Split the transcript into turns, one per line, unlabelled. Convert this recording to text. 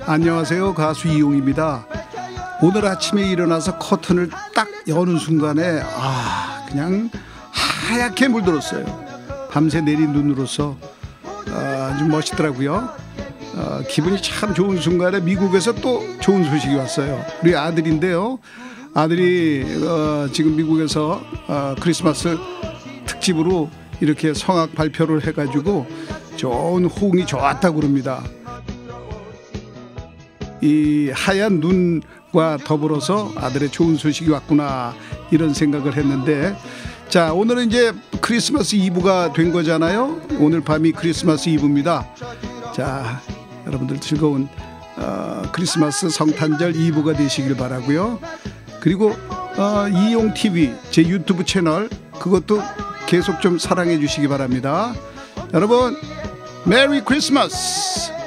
안녕하세요. 가수 이용입니다. 오늘 아침에 일어나서 커튼을 딱 여는 순간에 그냥 하얗게 물들었어요. 밤새 내린 눈으로서 아주 멋있더라고요. 기분이 참 좋은 순간에 미국에서 또 좋은 소식이 왔어요. 우리 아들인데요. 아들이 지금 미국에서 크리스마스 특집으로 이렇게 성악 발표를 해가지고 좋은 호응이 좋았다고 그럽니다. 이 하얀 눈과 더불어서 아들의 좋은 소식이 왔구나 이런 생각을 했는데, 자, 오늘은 이제 크리스마스 이브가 된 거잖아요. 오늘 밤이 크리스마스 이브입니다. 자, 여러분들 즐거운 크리스마스 성탄절 이브가 되시길 바라고요. 그리고 이용TV 제 유튜브 채널 그것도 계속 좀 사랑해 주시기 바랍니다. 여러분 메리 크리스마스.